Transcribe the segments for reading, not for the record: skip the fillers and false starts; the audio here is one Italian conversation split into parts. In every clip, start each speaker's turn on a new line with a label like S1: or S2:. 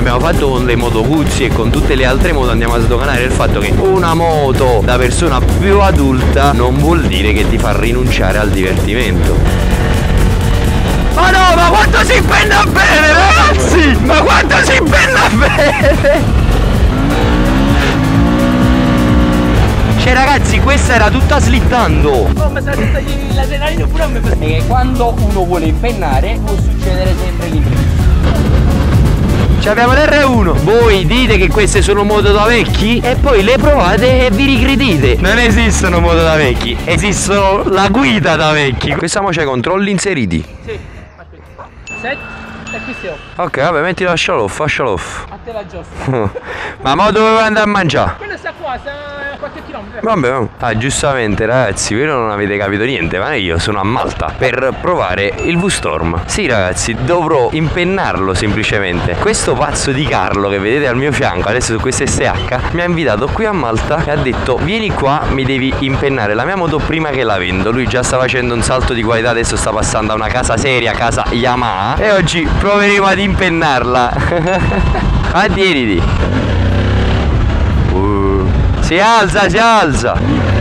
S1: abbiamo fatto con le Moto Guzzi e con tutte le altre moto, andiamo a sdoganare il fatto che una moto da persona più adulta non vuol dire che ti fa rinunciare al divertimento. Ma no, ma quanto si impenna bene, ragazzi! Ma quanto si impenna bene! Cioè ragazzi, questa era tutta slittando.
S2: Oh, ma sta l'adrenalina pure a me. Perché quando uno vuole impennare può succedere sempre l'imprevisto.
S1: Cioè abbiamo l'R1. Voi dite che queste sono moto da vecchi e poi le provate e vi ricredite. Non esistono moto da vecchi, esistono la guida da vecchi. Questa mo c'è controlli inseriti.
S2: Sì, aspetta. Set e qui stiamo.
S1: Ok, vabbè, metti la off.
S2: A te la giostra.
S1: Ma mo dove vuoi andare a mangiare?
S2: Quello sta qua, sta a 4 km.
S1: Vabbè, giustamente ragazzi, voi non avete capito niente, ma io sono a Malta per provare il V-Storm. Sì ragazzi, dovrò impennarlo semplicemente. Questo pazzo di Carlo che vedete al mio fianco adesso su questa SH mi ha invitato qui a Malta e ha detto: vieni qua, mi devi impennare la mia moto prima che la vendo. Lui già sta facendo un salto di qualità, adesso sta passando a una casa seria, casa Yamaha, e oggi proveremo ad impennarla. Addirittura. Si alza, si alza.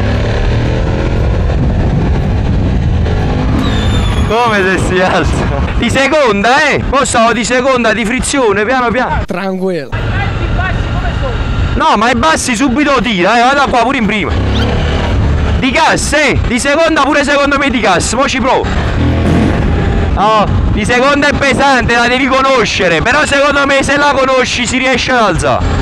S1: Come se si alza? Di seconda, Mo stavo di seconda, di frizione, piano piano.
S2: Tranquillo. I bassi come sono?
S1: No, ma i bassi subito tira, vada qua pure in prima. Di gas, di seconda pure secondo me di gas, mo ci provo. No, di seconda è pesante, la devi conoscere, però secondo me se la conosci si riesce ad alzare.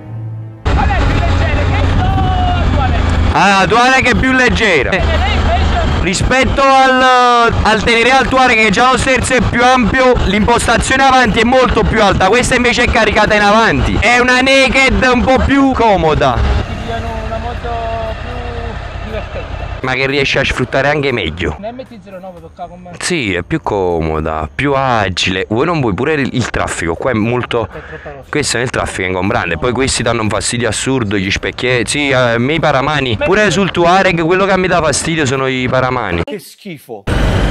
S1: Ah, Touareg è più leggera rispetto al Tenere Touareg, che già lo sterzo è più ampio, l'impostazione avanti è molto più alta, questa invece è caricata in avanti, è una naked un po' più comoda.
S2: Ti diano una moto più divertente,
S1: ma che riesce a sfruttare anche meglio.
S2: Ne metti 09 tocca con me.
S1: Sì, è più comoda, più agile. Voi non vuoi pure il traffico, qua è molto. Questo è il traffico ingombrante. Poi questi danno un fastidio assurdo, gli specchietti. Sì, a me i paramani. Pure sul Touareg quello che mi dà fastidio sono i paramani.
S2: Che schifo.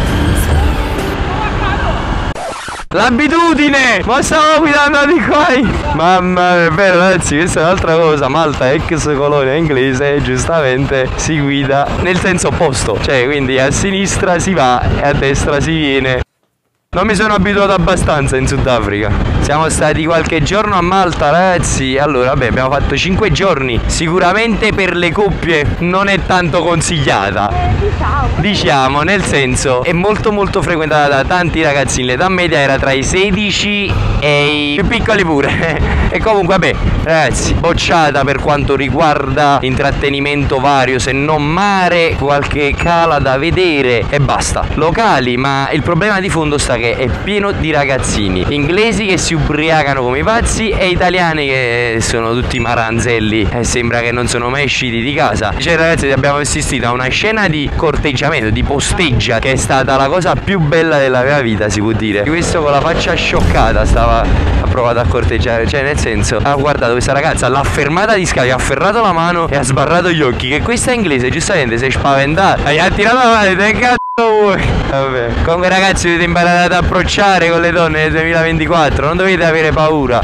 S1: L'abitudine! Ma stavo guidando di qua! Mamma mia, è vero ragazzi, questa è un'altra cosa. Malta, ex colonia inglese, giustamente si guida nel senso opposto. Cioè, quindi a sinistra si va e a destra si viene. Non mi sono abituato abbastanza in Sudafrica. Siamo stati qualche giorno a Malta ragazzi. Allora vabbè, abbiamo fatto 5 giorni. Sicuramente per le coppie non è tanto consigliata, diciamo, nel senso è molto frequentata da tanti ragazzini. L'età media era tra i 16 e i più piccoli pure. E comunque vabbè ragazzi, bocciata per quanto riguarda intrattenimento vario, se non mare, qualche cala da vedere e basta. Locali, ma il problema di fondo sta che è pieno di ragazzini inglesi che si ubriacano come i pazzi e italiani che sono tutti maranzelli e sembra che non sono mai usciti di casa. Cioè ragazzi, abbiamo assistito a una scena di corteggiamento, di posteggia, che è stata la cosa più bella della mia vita, si può dire. Questo con la faccia scioccata ha provato a corteggiare, cioè nel senso ha guardato questa ragazza, l'ha fermata di scatto, gli ha afferrato la mano e ha sbarrato gli occhi, che questa inglese giustamente si è spaventata, gli ha tirato la mano e ha detto: che cazzo vuoi? Vabbè. Comunque ragazzi, dovete imparare ad approcciare con le donne nel 2024, non dovete avere paura.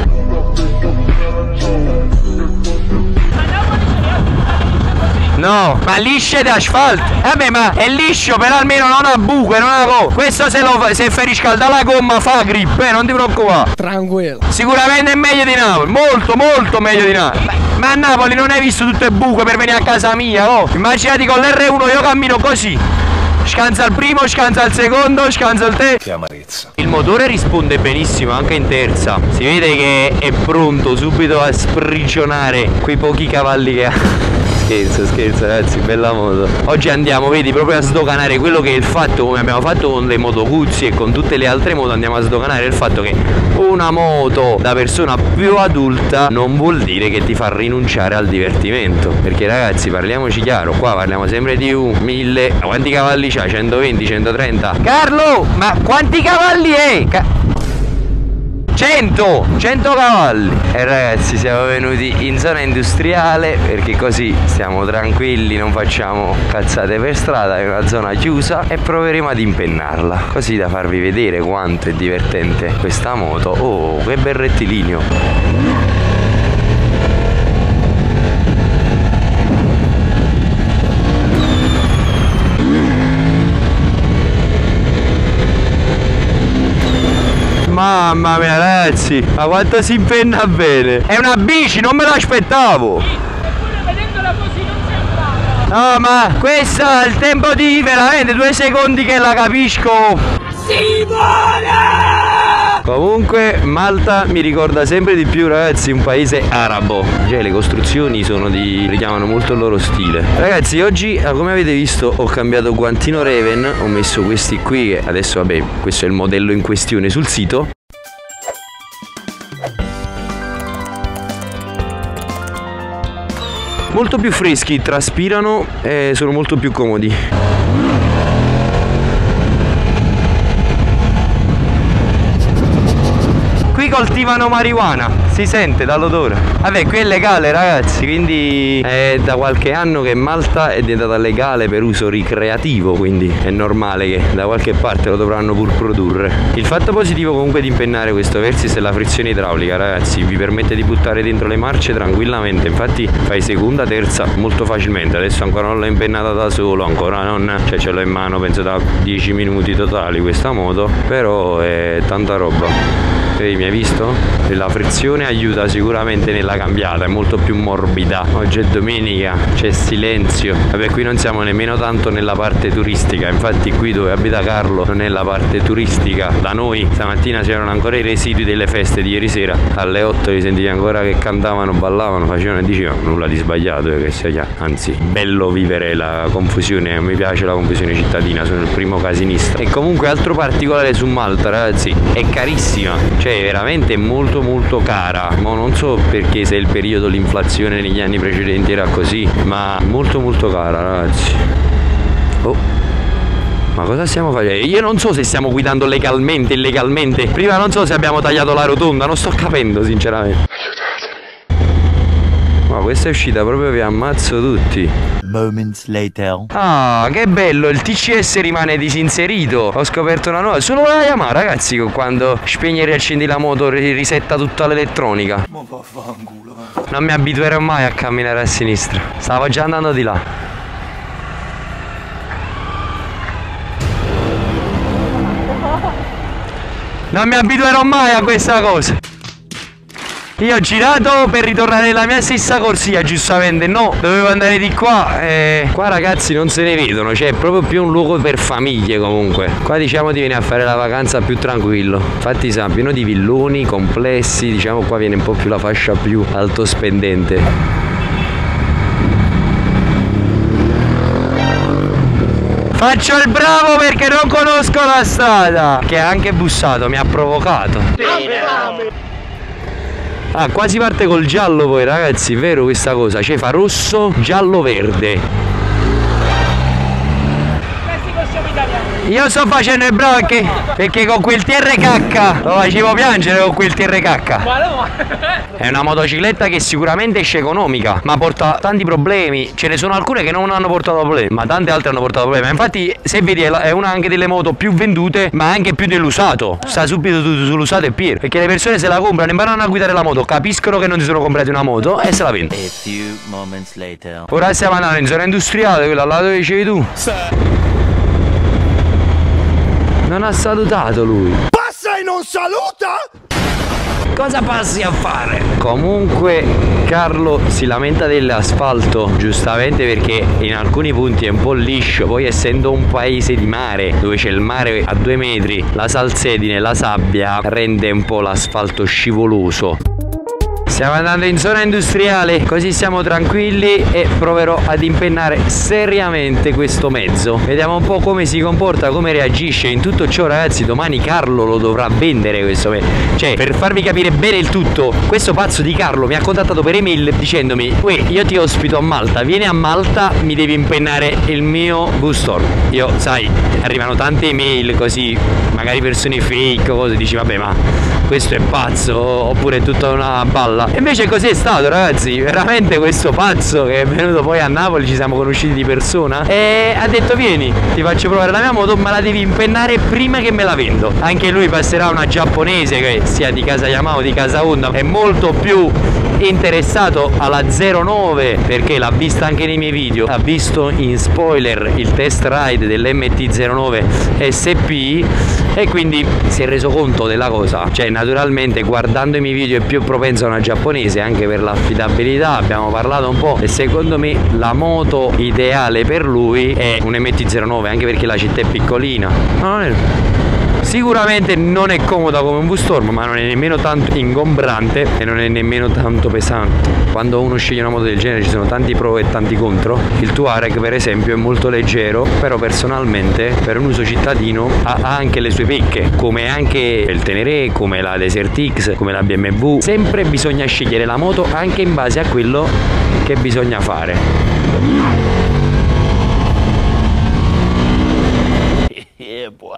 S1: No, ma lisce di asfalto. Vabbè, ma è liscio, però almeno non ha buche, non ha questo se fai riscaldare la gomma fa grip, non ti preoccupare.
S2: Tranquillo.
S1: Sicuramente è meglio di Napoli, molto meglio di Napoli. Ma a Napoli non hai visto tutte buche per venire a casa mia, oh. Immaginati con l'R1 io cammino così. Scansa il primo, scansa il secondo, scansa il terzo. Che amarezza. Il motore risponde benissimo anche in terza. Si vede che è pronto subito a sprigionare quei pochi cavalli che ha. Scherzo ragazzi, bella moto. Oggi andiamo, vedi, proprio a sdoganare quello che è il fatto, come abbiamo fatto con le Moto Guzzi e con tutte le altre moto, andiamo a sdoganare il fatto che una moto da persona più adulta non vuol dire che ti fa rinunciare al divertimento. Perché ragazzi, parliamoci chiaro, qua parliamo sempre di 1000. Quanti cavalli c'ha? 120, 130? Carlo, ma quanti cavalli è? 100 cavalli. E ragazzi, siamo venuti in zona industriale perché così stiamo tranquilli, non facciamo cazzate per strada, è una zona chiusa e proveremo ad impennarla, così da farvi vedere quanto è divertente questa moto. Oh, che bel rettilineo. Mamma mia ragazzi, ma quanto si impenna bene. È una bici, non me l'aspettavo.
S2: Eppure vedendola così non sembrava.
S1: No, ma questo è il tempo di veramente 2 secondi che la capisco.
S2: Si vola!
S1: Comunque Malta mi ricorda sempre di più, ragazzi, un paese arabo. Cioè le costruzioni richiamano molto il loro stile. Ragazzi, oggi come avete visto ho cambiato guantino Raven, ho messo questi qui che adesso vabbè, questo è il modello in questione sul sito. Molto più freschi, traspirano e sono molto più comodi. Qui coltivano marijuana, si sente dall'odore. Vabbè, qui è legale ragazzi, quindi è da qualche anno che Malta è diventata legale per uso ricreativo, quindi è normale che da qualche parte lo dovranno pur produrre. Il fatto positivo comunque di impennare questo Versys è la frizione idraulica, ragazzi, vi permette di buttare dentro le marce tranquillamente, infatti fai seconda, terza molto facilmente. Adesso ancora non l'ho impennata da solo, ancora non, cioè ce l'ho in mano penso da 10 minuti totali questa moto, però è tanta roba. Mi hai visto? La frizione aiuta sicuramente nella cambiata, è molto più morbida. Oggi è domenica, c'è silenzio. Vabbè, qui non siamo nemmeno tanto nella parte turistica, infatti qui dove abita Carlo non è la parte turistica. Da noi stamattina c'erano ancora i residui delle feste di ieri sera, alle 8 li sentivi ancora che cantavano, ballavano, facevano e dicevano nulla di sbagliato, che sia chiaro. Anzi, bello vivere la confusione, mi piace la confusione cittadina, sono il primo casinista. E comunque altro particolare su Malta, ragazzi, è carissima, cioè è veramente molto molto cara. Ma non so perché, se è il periodo, l'inflazione negli anni precedenti era così, ma molto molto cara, ragazzi. Oh, ma cosa stiamo facendo? Io non so se stiamo guidando legalmente, illegalmente. Prima non so se abbiamo tagliato la rotonda, non sto capendo sinceramente. Ma questa è uscita proprio, vi ammazzo tutti.
S3: Moments later.
S1: Ah, che bello, il TCS rimane disinserito. Ho scoperto una nuova. Solo la Yamaha, ragazzi, quando spegni e riaccendi la moto risetta tutta l'elettronica. Non mi abituerò mai a camminare a sinistra. Stavo già andando di là. Non mi abituerò mai a questa cosa. Io ho girato per ritornare nella mia stessa corsia, giustamente no, dovevo andare di qua. Qua ragazzi non se ne vedono, cioè è proprio più un luogo per famiglie comunque. Qua diciamo ti vieni a fare la vacanza più tranquillo. Infatti sa, pieno di villoni complessi, diciamo qua viene un po' più la fascia più altospendente. Faccio il bravo perché non conosco la strada. Che ha anche bussato, mi ha provocato. Ah, quasi parte col giallo poi, ragazzi, vero questa cosa? Cioè fa rosso, giallo, verde.
S2: Questi possiamo italiani.
S1: Io sto facendo il bravo perché con quel TRK lo facevo piangere con quel TRK.
S2: Ma no.
S1: È una motocicletta che sicuramente esce economica, ma porta tanti problemi. Ce ne sono alcune che non hanno portato problemi, ma tante altre hanno portato problemi. Infatti se vedi è una anche delle moto più vendute, ma anche più dell'usato. Sta subito sull'usato e pieno, perché le persone se la comprano, imparano a guidare la moto, capiscono che non si sono comprati una moto e se la vendono.
S3: A few moments later.
S1: Ora stiamo andando in zona industriale, quella là dove dicevi tu. Non ha salutato lui.
S4: Passa e non saluta?
S1: Cosa passi a fare? Comunque Carlo si lamenta dell'asfalto, giustamente, perché in alcuni punti è un po' liscio. Poi essendo un paese di mare, dove c'è il mare a 2 metri, la salsedine, la sabbia rende un po' l'asfalto scivoloso. Stiamo andando in zona industriale, così siamo tranquilli e proverò ad impennare seriamente questo mezzo. Vediamo un po' come si comporta, come reagisce. In tutto ciò, ragazzi, domani Carlo lo dovrà vendere questo mezzo. Cioè, per farvi capire bene il tutto, questo pazzo di Carlo mi ha contattato per email dicendomi: uè, io ti ospito a Malta, vieni a Malta, mi devi impennare il mio bus store. Io, sai, arrivano tante email così, magari persone fake o cose, dici vabbè, ma questo è pazzo oppure è tutta una balla. E invece così è stato, ragazzi, veramente questo pazzo che è venuto poi a Napoli, ci siamo conosciuti di persona e ha detto vieni, ti faccio provare la mia moto, ma la devi impennare prima che me la vendo. Anche lui passerà una giapponese che sia di casa Yamaha o di casa Honda, è molto più interessato alla 09 perché l'ha vista anche nei miei video, ha visto in spoiler il test ride dell'MT09 SP e quindi si è reso conto della cosa. Cioè naturalmente guardando i miei video è più propenso a una giapponese anche per l'affidabilità, abbiamo parlato un po' e secondo me la moto ideale per lui è un MT09 anche perché la città è piccolina. Ma non è... Sicuramente non è comoda come un V-Storm, ma non è nemmeno tanto ingombrante e non è nemmeno tanto pesante. Quando uno sceglie una moto del genere ci sono tanti pro e tanti contro. Il Touareg per esempio è molto leggero, però personalmente per un uso cittadino ha anche le sue pecche, come anche il Tenere, come la Desert X, come la BMW. Sempre bisogna scegliere la moto anche in base a quello che bisogna fare.
S3: Yeah, boy.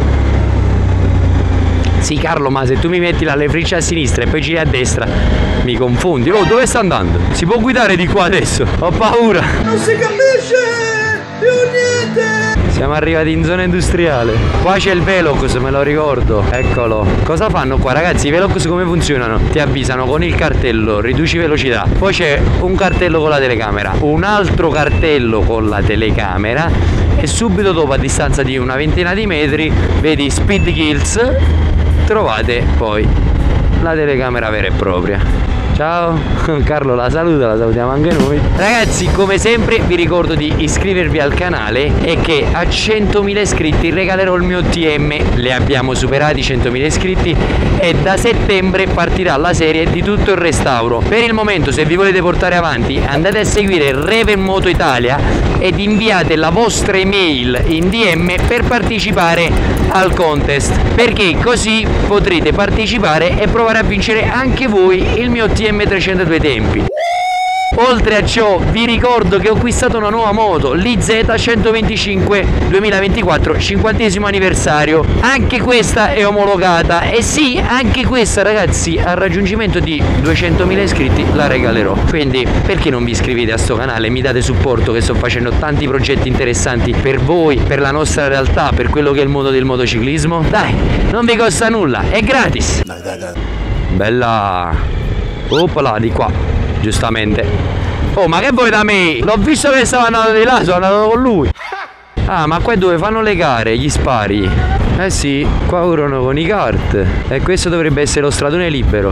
S1: Sì Carlo, ma se tu mi metti la levrice a sinistra e poi giri a destra mi confondi. Oh, dove sta andando? Si può guidare di qua adesso? Ho paura.
S4: Non si capisce più niente.
S1: Siamo arrivati in zona industriale. Qua c'è il Velox, me lo ricordo. Eccolo. Cosa fanno qua ragazzi? I Velox come funzionano? Ti avvisano con il cartello, riduci velocità. Poi c'è un cartello con la telecamera, un altro cartello con la telecamera e subito dopo, a distanza di una ventina di metri, vedi Speed Kills. Trovate poi la telecamera vera e propria. Ciao, Carlo la saluta, la salutiamo anche noi. Ragazzi, come sempre vi ricordo di iscrivervi al canale e che a 100.000 iscritti regalerò il mio TM. Le abbiamo superati 100.000 iscritti e da settembre partirà la serie di tutto il restauro. Per il momento, se vi volete portare avanti, andate a seguire Raven Moto Italia ed inviate la vostra email in DM per partecipare al contest, perché così potrete partecipare e provare a vincere anche voi il mio TM302 tempi. Oltre a ciò vi ricordo che ho acquistato una nuova moto, l'IZ125 2024 50° anniversario. Anche questa è omologata e sì, anche questa ragazzi al raggiungimento di 200.000 iscritti la regalerò. Quindi perché non vi iscrivete a sto canale, mi date supporto che sto facendo tanti progetti interessanti per voi, per la nostra realtà, per quello che è il mondo del motociclismo. Dai, non vi costa nulla, è gratis. Bella. Oppala, di qua, giustamente. Oh, ma che vuoi da me? L'ho visto che stava andando di là, sono andato con lui. Ah, ma qua è dove fanno le gare, gli spari. Eh sì, qua corrono con i kart. E questo dovrebbe essere lo stradone libero.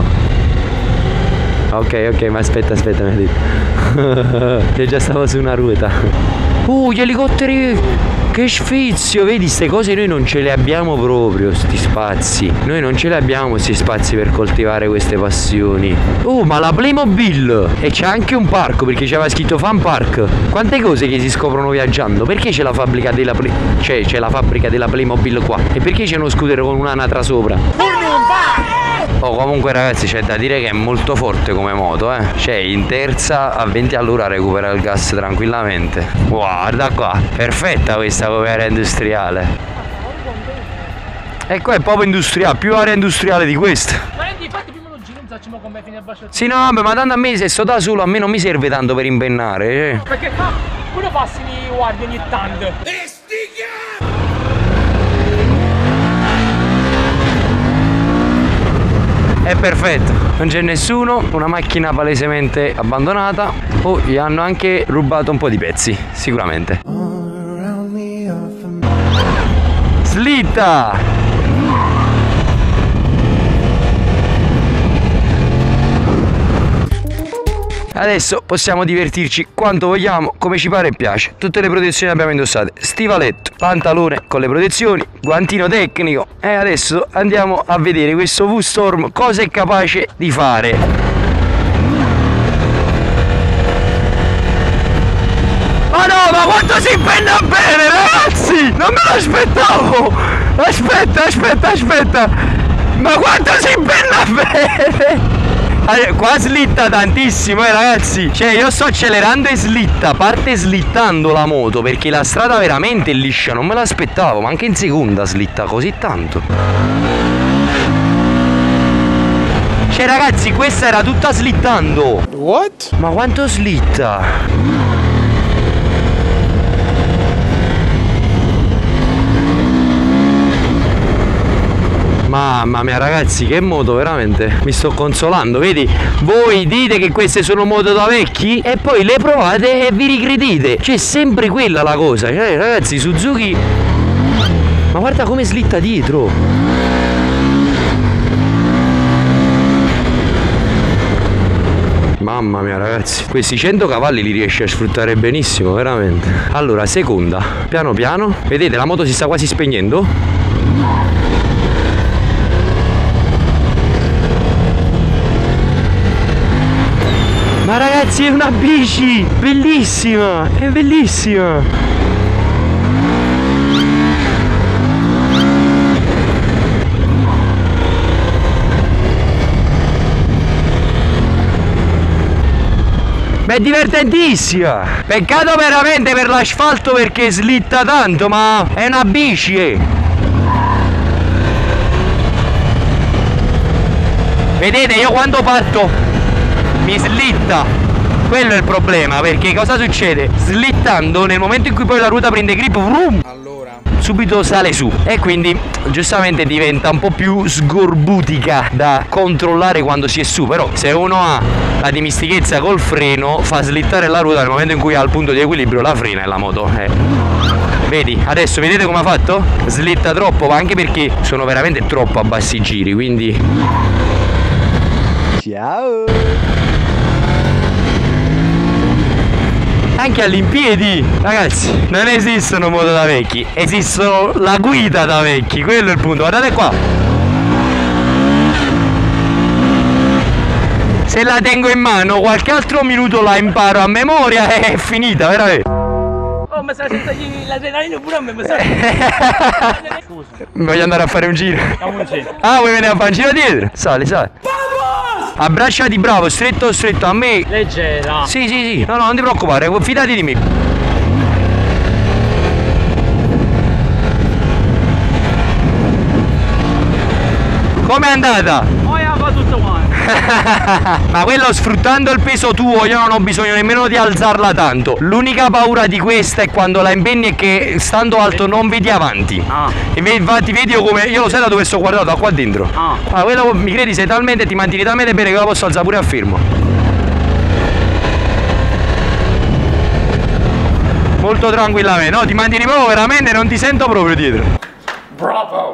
S1: Ok, ma aspetta, mi ha detto. Io già stavo su una ruota. Gli elicotteri. Che sfizio, vedi, ste cose noi non ce le abbiamo proprio, sti spazi. Noi non ce le abbiamo sti spazi per coltivare queste passioni. Ma la Playmobil! E c'è anche un parco, perché c'era scritto Fan Park. Quante cose che si scoprono viaggiando. Perché c'è la fabbrica della c'è la fabbrica della Playmobil qua? E perché c'è uno scooter con un'anatra sopra? Oh, comunque ragazzi c'è da dire che è molto forte come moto, Cioè in terza a 20 all'ora recupera il gas tranquillamente. Guarda qua, perfetta questa come area industriale. E qua è proprio industriale, più area industriale di questa.
S2: Infatti prima non giro, non facciamo come fine a baciare.
S1: Sì, no, vabbè, ma tanto a me se sto da solo a me non mi serve tanto per impennare.
S2: Perché pure passi mi guardi ogni tanto.
S1: È perfetto, non c'è nessuno, una macchina palesemente abbandonata. Gli hanno anche rubato un po' di pezzi, sicuramente. Slitta! Adesso possiamo divertirci quanto vogliamo, come ci pare e piace. Tutte le protezioni abbiamo indossate: stivaletto, pantalone con le protezioni, guantino tecnico. E adesso andiamo a vedere questo V-Storm cosa è capace di fare. Ma no, ma quanto si impenna bene, ragazzi! Non me lo aspettavo! Aspetta! Ma quanto si impenna bene! Qua slitta tantissimo, ragazzi. Cioè io sto accelerando e slitta, parte slittando la moto, perché la strada veramente è liscia, non me l'aspettavo. Ma anche in seconda slitta così tanto. Cioè ragazzi, questa era tutta slittando.
S4: What?
S1: Ma quanto slitta? Mamma mia ragazzi, che moto, veramente mi sto consolando. Vedi, voi dite che queste sono moto da vecchi e poi le provate e vi ricredete. C'è sempre quella la cosa. Cioè ragazzi, Suzuki, ma guarda come slitta dietro. Mamma mia ragazzi, questi 100 cavalli li riesce a sfruttare benissimo, veramente. Allora, seconda, piano piano. Vedete, la moto si sta quasi spegnendo. Ma ragazzi, è una bici bellissima, è bellissima. Ma è divertentissima. Peccato veramente per l'asfalto perché slitta tanto, ma è una bici. Vedete, io quando parto mi slitta, quello è il problema, perché cosa succede? Slittando, nel momento in cui poi la ruota prende grip, vroom, allora subito sale su e quindi giustamente diventa un po' più sgorbutica da controllare quando si è su. Però se uno ha la dimistichezza col freno, fa slittare la ruota nel momento in cui ha il punto di equilibrio, la frena e la moto vedi, adesso vedete come ha fatto? Slitta troppo, ma anche perché sono veramente troppo a bassi giri, quindi ciao. Anche all'impiedi, ragazzi, non esistono moto da vecchi, esistono la guida da vecchi, quello è il punto. Guardate qua, se la tengo in mano qualche altro minuto la imparo a memoria e è finita, veramente.
S2: Oh, ma stai senza l'adrenalina pure a me, scusa.
S1: Voglio andare a fare un giro. Ah, vuoi venire a fare un giro dietro? Sali, sali. Abbracciati, bravo, stretto stretto, a me.
S2: Leggera.
S1: Sì, sì, sì. No, no, non ti preoccupare, fidati di me. Com'è andata?
S2: Poi va tutto quanto.
S1: Ma quello sfruttando il peso tuo, io non ho bisogno nemmeno di alzarla tanto. L'unica paura di questa è quando la impenni è che stando alto non vedi avanti. Infatti vedi io come. Io lo sai da dove sto guardato, da qua dentro. Ma quello mi credi, sei talmente, ti mantieni talmente bene che la posso alzare pure a fermo. Molto tranquillamente, no? Ti mantieni proprio veramente, non ti sento proprio dietro.
S2: Bravo.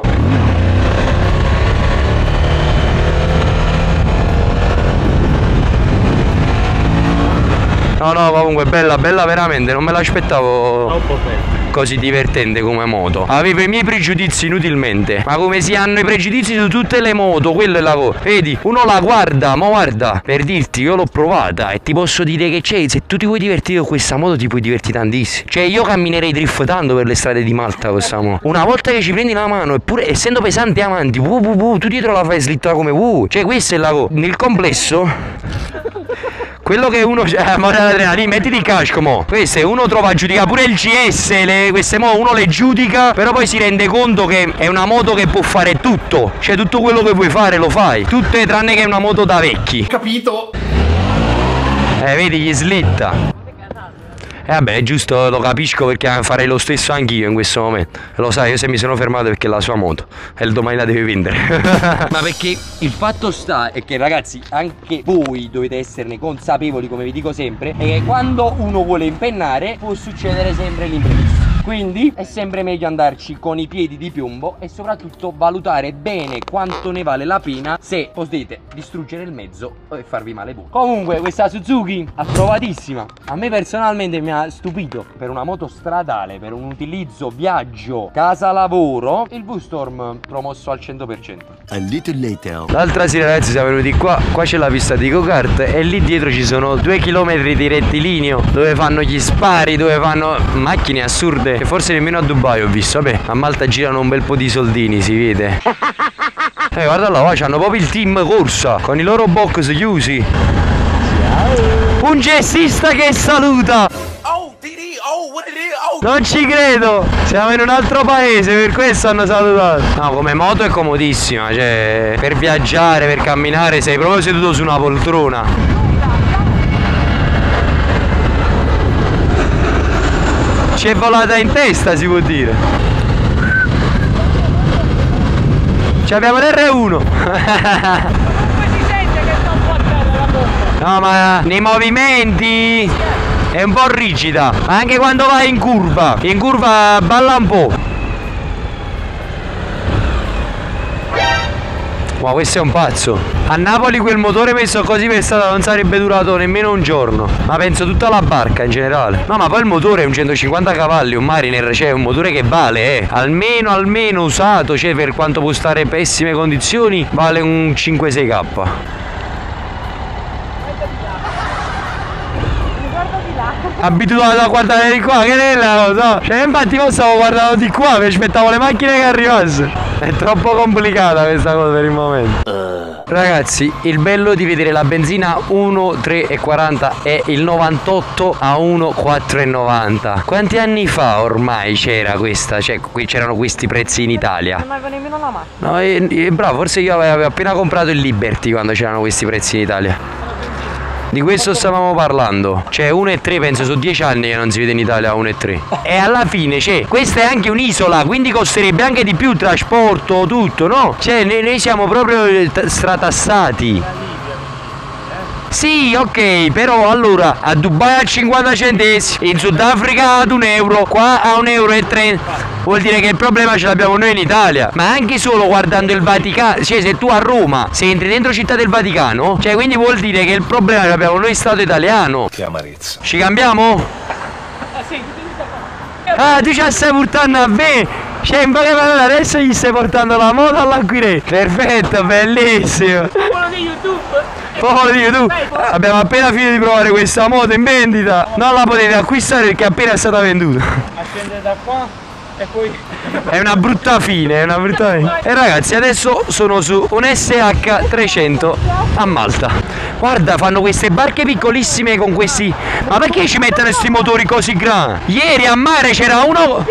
S1: No, no, comunque bella, bella veramente, non me l'aspettavo così divertente come moto. Avevo i miei pregiudizi inutilmente, ma come si hanno i pregiudizi su tutte le moto, quello è la cosa. Vedi, uno la guarda, ma guarda, per dirti, io l'ho provata e ti posso dire che c'è, se tu ti vuoi divertire con questa moto ti puoi divertire tantissimo. Cioè io camminerei driftando per le strade di Malta con questa moto. Una volta che ci prendi la mano, eppure essendo pesante avanti, tu dietro la fai slittare come cioè questa è la cosa. Nel complesso quello che uno mettiti il casco mo. Queste uno trova a giudicare pure il GS, queste mo uno le giudica, però poi si rende conto che è una moto che può fare tutto. Cioè tutto quello che vuoi fare lo fai. Tutte tranne che è una moto da vecchi.
S4: Capito?
S1: Vedi, gli slitta. Vabbè, è giusto, lo capisco perché farei lo stesso anch'io in questo momento. Lo sai, io se mi sono fermato perché è la sua moto e il domani la deve vendere.
S2: Ma perché il fatto sta è che ragazzi, anche voi dovete esserne consapevoli, come vi dico sempre, è che quando uno vuole impennare può succedere sempre l'imprevisto. Quindi è sempre meglio andarci con i piedi di piombo e soprattutto valutare bene quanto ne vale la pena se potete distruggere il mezzo e farvi male voi. Comunque questa Suzuki approvatissima. A me personalmente mi ha stupito per una moto stradale, per un utilizzo viaggio casa lavoro, il V-Storm promosso al 100%.
S3: A little later.
S1: L'altra sera ragazzi siamo venuti qua c'è la pista di go-kart e lì dietro ci sono 2 chilometri di rettilineo dove fanno gli spari, dove fanno macchine assurde che forse nemmeno a Dubai ho visto. Vabbè, a Malta girano un bel po' di soldini, si vede. Guarda là, c'hanno proprio il team corsa con i loro box chiusi. Ciao. Un gestista che saluta.
S4: Oh, DD, oh, what it
S1: Non ci credo. Siamo in un altro paese, per questo hanno salutato. No, come moto è comodissima, cioè per viaggiare, per camminare sei proprio seduto su una poltrona. Ci è volata in testa, si può dire. Ci abbiamo l'R1. No, ma nei movimenti è un po' rigida, ma anche quando vai in curva balla un po'. Ma questo è un pazzo. A Napoli quel motore messo così per strada non sarebbe durato nemmeno un giorno. Ma penso tutta la barca in generale. No, ma poi il motore è un 150 cavalli, un Mariner, cioè un motore che vale, almeno usato, cioè per quanto può stare in pessime condizioni, vale un 5-6K. Abituato a guardare di qua, che ne lo so. Cioè infatti io stavo guardando di qua, mi aspettavo le macchine che arrivassero. È troppo complicata questa cosa per il momento. Ragazzi, il bello di vedere la benzina 1,3,40 e il 98 a 1,4,90. Quanti anni fa ormai c'era questa? Cioè qui c'erano questi prezzi in Italia?
S5: Non avevo nemmeno la macchina.
S1: No, bravo, forse io avevo appena comprato il Liberty quando c'erano questi prezzi in Italia. Di questo stavamo parlando. Cioè 1,3 penso su 10 anni che non si vede in Italia 1,3. E alla fine, cioè, questa è anche un'isola, quindi costerebbe anche di più il trasporto, tutto, no? Cioè noi siamo proprio stratassati. Sì, ok, però allora a Dubai a 50 centesimi, in Sudafrica ad €1, qua a €1,30. Vuol dire che il problema ce l'abbiamo noi in Italia. Ma anche solo guardando il Vaticano, cioè se tu a Roma, se entri dentro Città del Vaticano, cioè quindi vuol dire che il problema ce l'abbiamo noi Stato italiano.
S3: Che amarezza.
S1: Ci cambiamo? Ah, tu ci stai portando a me? Cioè in poche parole adesso gli stai portando la moto all'Acquirente. Perfetto, bellissimo.
S5: Quello di YouTube.
S1: Popolo di YouTube, abbiamo appena finito di provare questa moto in vendita. Non la potete acquistare perché è appena stata venduta.
S5: Accende da qua e poi...
S1: È una brutta fine, è una brutta fine. E ragazzi, adesso sono su un SH300 a Malta. Guarda, fanno queste barche piccolissime con questi... Ma perché ci mettono questi motori così grandi? Ieri a mare c'era uno...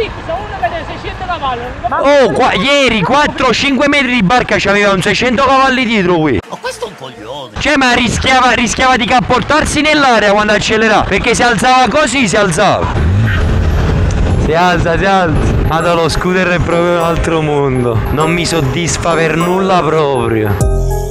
S1: Oh, ieri 4-5 metri di barca c'aveva un 600 cavalli dietro qui.
S3: Ma questo è un coglione.
S1: Cioè, ma rischiava di capportarsi nell'aria quando accelerava, perché se alzava così si alzava. Si alza. Madonna, lo scooter è proprio un altro mondo. Non mi soddisfa per nulla proprio.